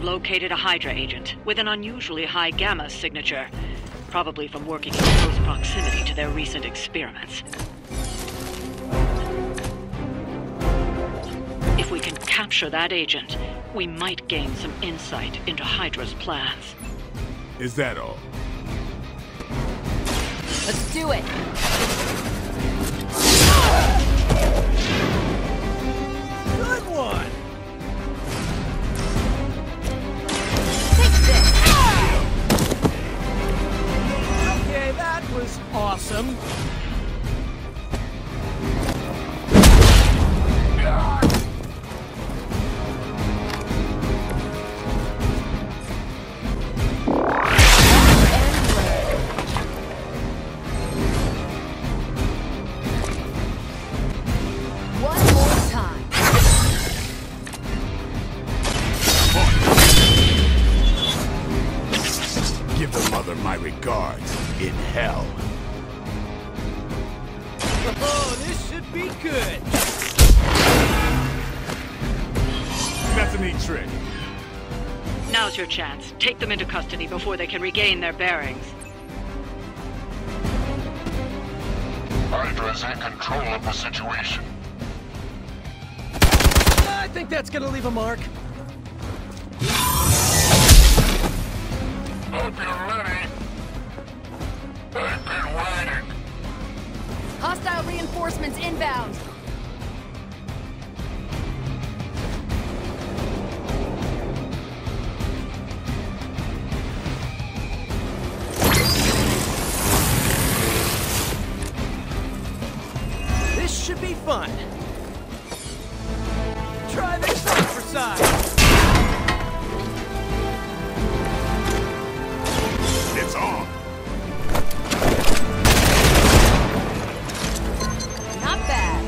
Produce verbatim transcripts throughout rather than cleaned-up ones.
located a Hydra agent with an unusually high gamma signature, probably from working in close proximity to their recent experiments. If we can capture that agent, we might gain some insight into Hydra's plans. Is that all? Let's do it! Good one! Take this! Okay, that was awesome. My regards in hell. Oh, this should be good. That's a neat trick. Now's your chance. Take them into custody before they can regain their bearings. Hydra's in control of the situation. I think that's gonna leave a mark. Hope you're ready. I've been waiting. Hostile reinforcements inbound. This should be fun. Try this on for size. It's on. Not bad.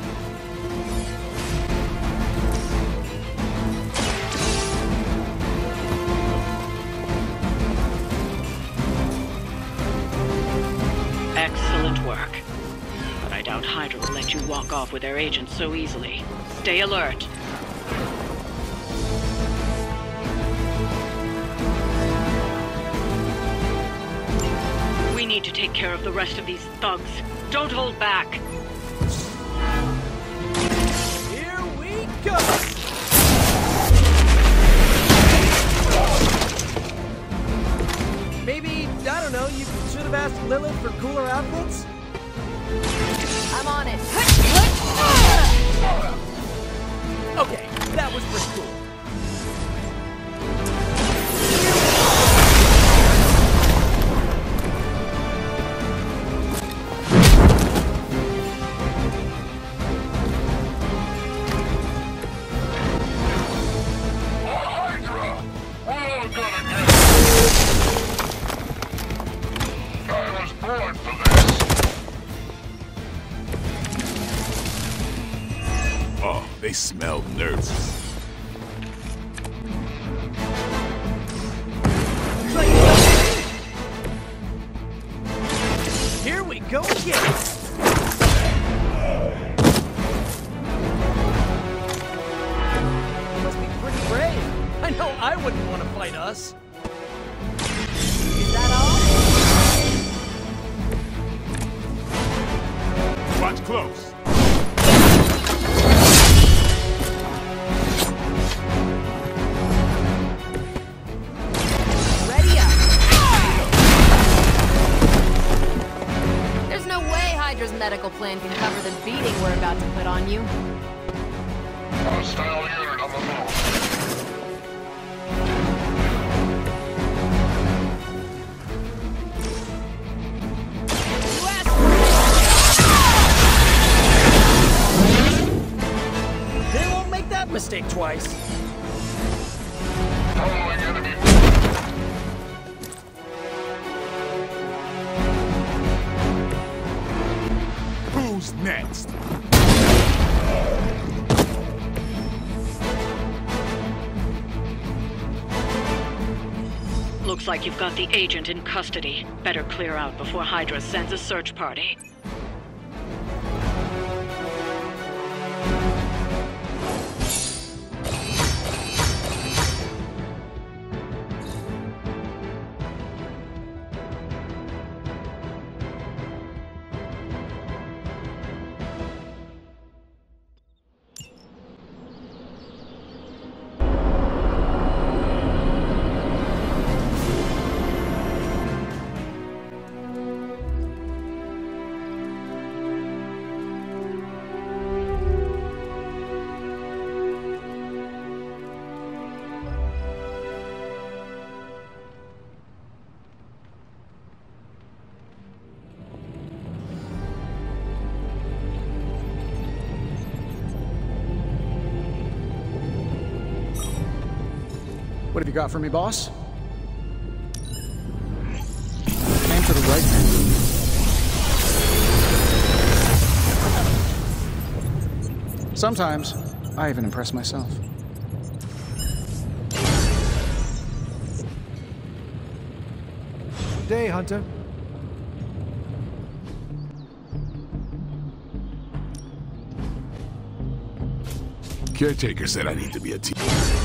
Excellent work. But I doubt Hydra will let you walk off with their agents so easily. Stay alert. We need to take care of the rest of these thugs. Don't hold back. Here we go. Maybe, I don't know, you should have asked Lilith for cooler outfits? I'm on it. Okay, that was pretty cool. Oh, they smell nervous. Here we go again. Must be pretty brave. I know I wouldn't want to fight us. Is that all? Watch close. Ready up. There's no way Hydra's medical plan can cover the beating we're about to put on you. Hostile unit on the move. They won't make that mistake twice. Following enemy. Who's next? Looks like you've got the agent in custody. Better clear out before Hydra sends a search party. What have you got for me, boss? Aim for the right man. Sometimes, I even impress myself. Good day, Hunter. Caretaker said I need to be a team.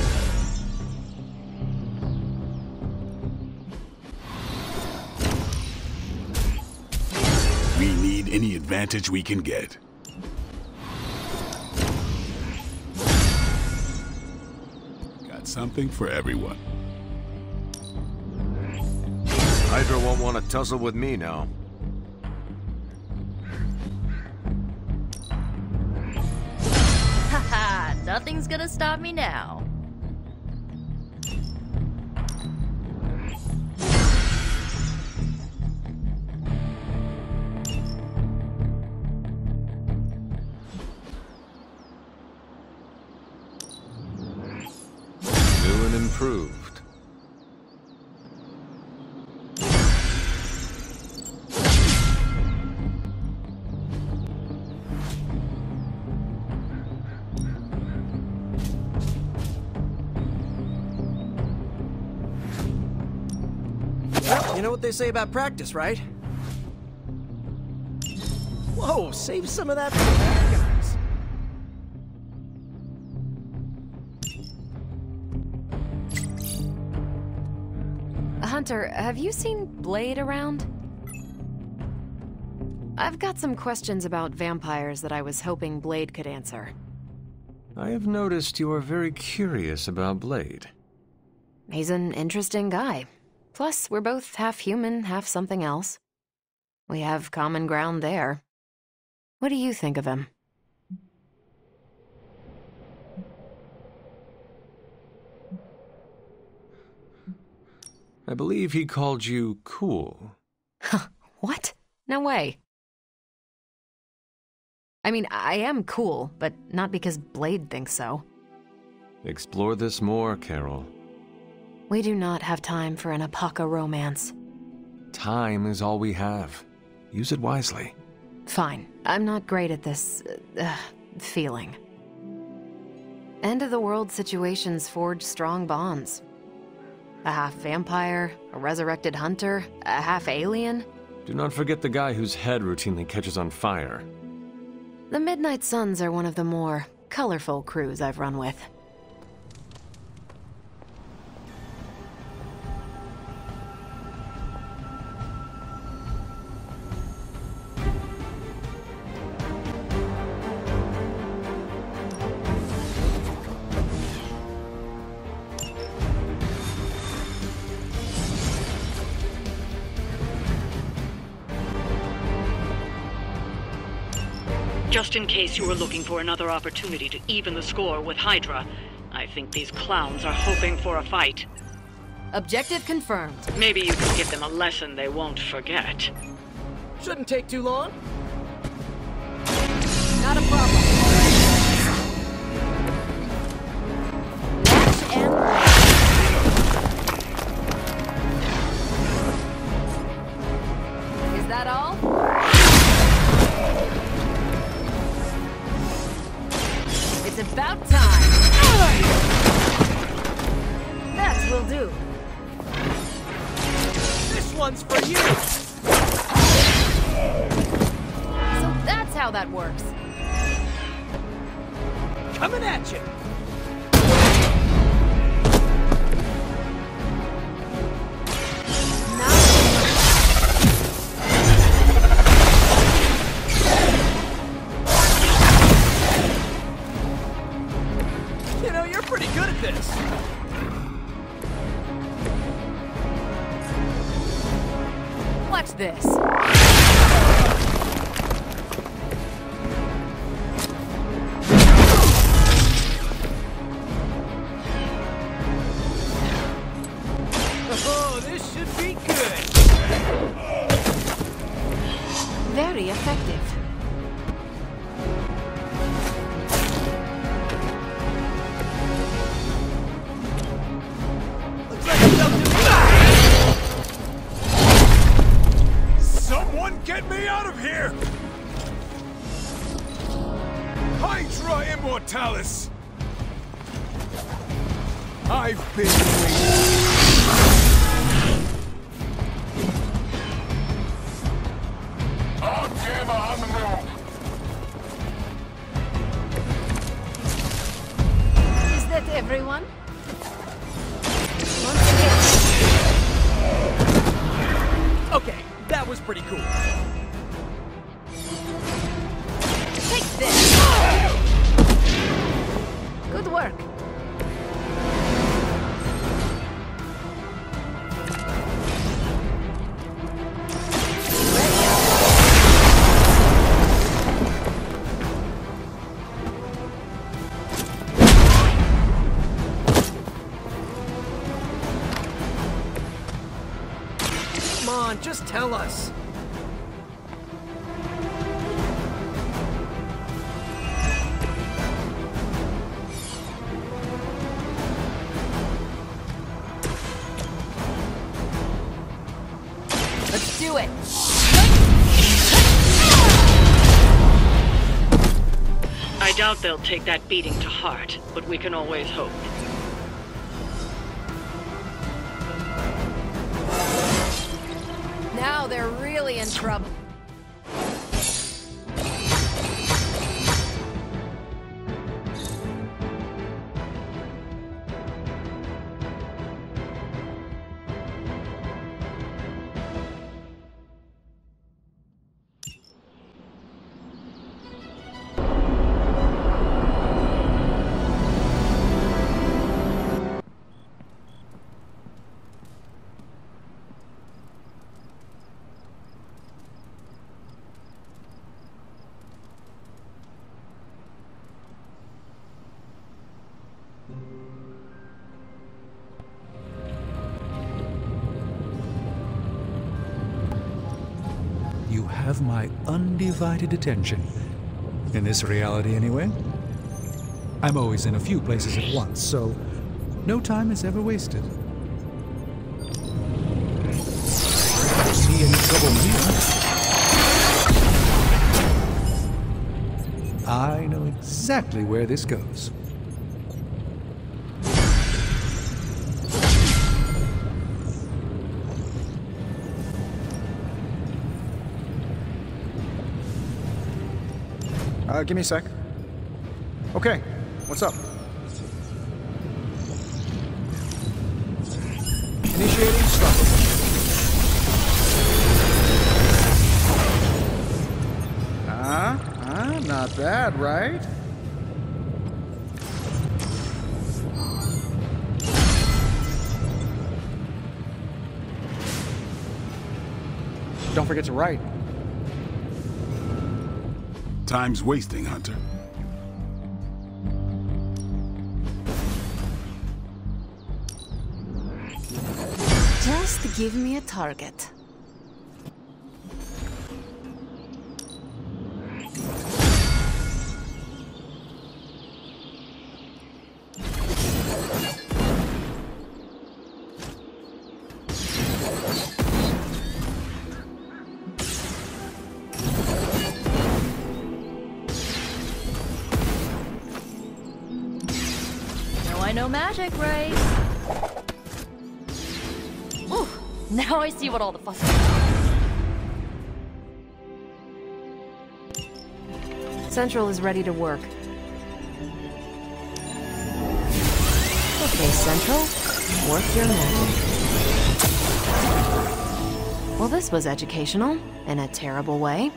We need any advantage we can get. Got something for everyone. Hydra won't want to tussle with me now. Haha, nothing's gonna stop me now. New and improved. Well, you know what they say about practice, right? Whoa, save some of that for the bad guys. Hunter, have you seen Blade around? I've got some questions about vampires that I was hoping Blade could answer. I have noticed you are very curious about Blade. He's an interesting guy. Plus, we're both half human, half something else. We have common ground there. What do you think of him? I believe he called you cool. What? No way. I mean, I am cool, but not because Blade thinks so. Explore this more, Carol. We do not have time for an Apaka romance. Time is all we have. Use it wisely. Fine. I'm not great at this, uh, uh, feeling. End-of-the-world situations forge strong bonds. A half-vampire, a resurrected hunter, a half-alien. Do not forget the guy whose head routinely catches on fire. The Midnight Suns are one of the more colorful crews I've run with. Just in case you were looking for another opportunity to even the score with Hydra, I think these clowns are hoping for a fight. Objective confirmed. Maybe you can give them a lesson they won't forget. Shouldn't take too long. Not a problem. Watch and learn. Is that all? It's about time. That will do. This one's for you. So that's how that works. Coming at you. You know, you're pretty good at this. Watch this. Oh, this should be good. Very effective. Immortalis! I've been waiting. All Gamma on the move! Is that everyone? Okay, that was pretty cool. Take this! Good work. Come on, just tell us. Let's do it. I doubt they'll take that beating to heart, but we can always hope. Now they're really in trouble. You have my undivided attention. In this reality, anyway. I'm always in a few places at once, so no time is ever wasted. Don't see any trouble here. I know exactly where this goes. Uh, give me a sec. Okay, what's up? Initiating struggle. Ah, ah, not bad, right? Don't forget to write. Time's wasting, Hunter. Just give me a target. I know magic, right? Ooh, now I see what all the fuss is. Central is ready to work. Okay, Central, work your magic. Well, this was educational, in a terrible way.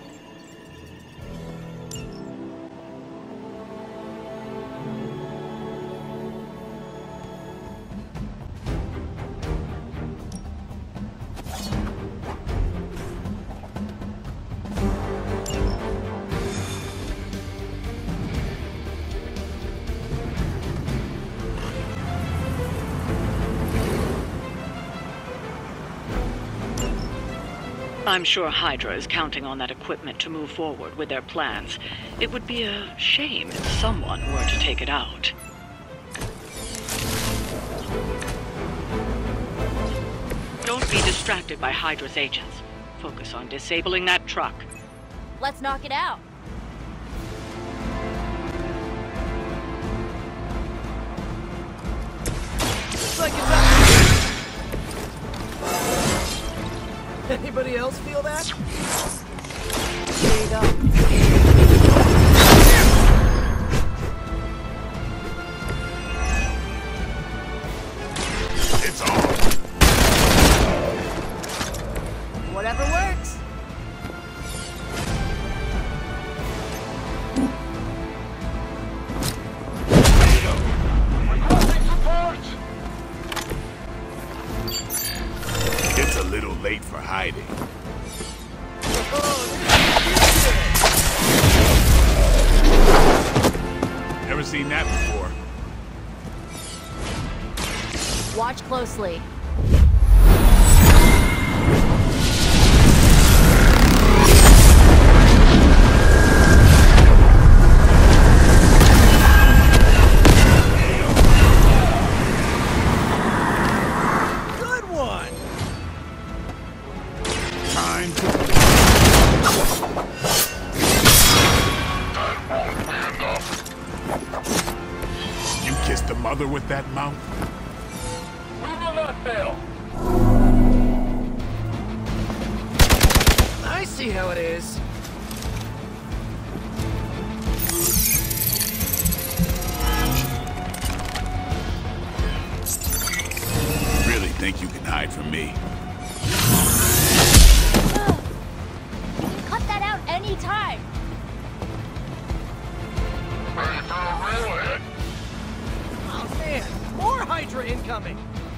I'm sure Hydra is counting on that equipment to move forward with their plans. It would be a shame if someone were to take it out. Don't be distracted by Hydra's agents. Focus on disabling that truck. Let's knock it out. Looks like it's up. Anybody else feel that? Here you go. It's on. Whatever works. It's a little late for hiding. Never seen that before. Watch closely. Good one. Time to... You kissed the mother with that mouth? We will not fail. I see how it is. Really think you can hide from me? You can cut that out anytime. Ready for a real hit? Oh man, more Hydra incoming.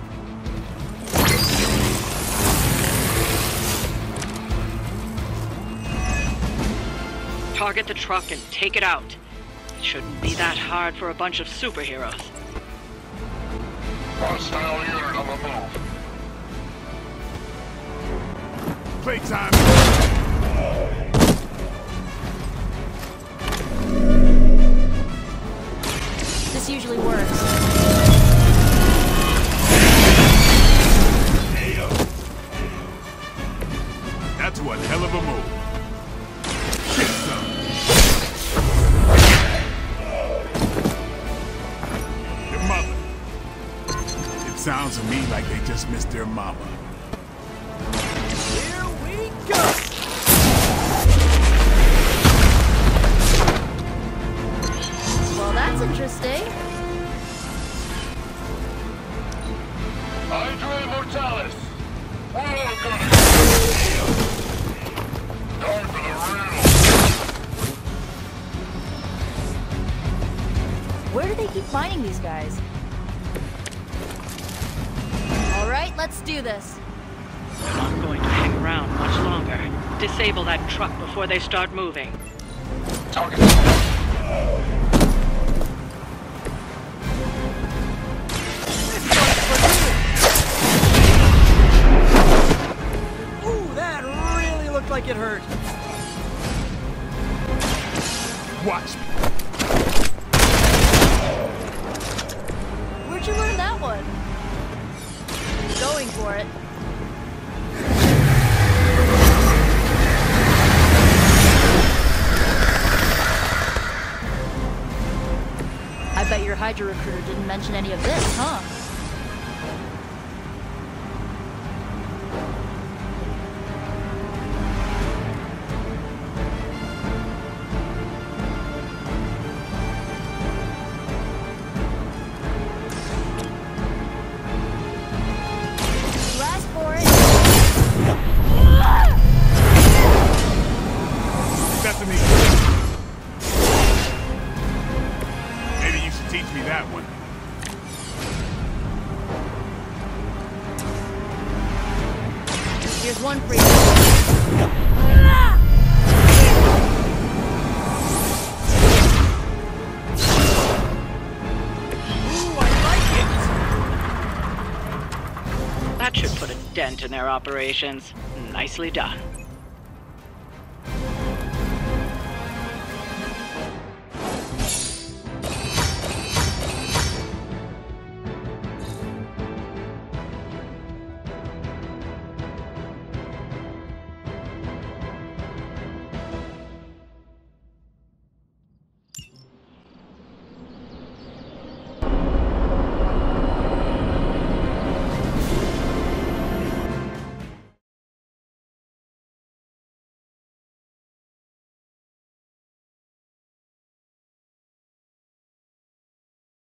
Target the truck and take it out. It shouldn't be that hard for a bunch of superheroes. Hostile unit on the move. Playtime! This usually works. That's one hell of a move. Get some. Your mother. It sounds to me like they just missed their mama. Here we go. Well, that's interesting. Hydra Immortalis. We're all gonna time for the real. Where do they keep finding these guys? All right, let's do this. They're not going to hang around much longer. Disable that truck before they start moving. Target. Ooh, that really looked like it hurt. Watch me. Where'd you learn that one? Going for it. I bet your Hydra recruiter didn't mention any of this, huh? You asked for it. Stephanie. Maybe you should teach me that one. Here's one for you. Ooh, I like it. That should put a dent in their operations. Nicely done.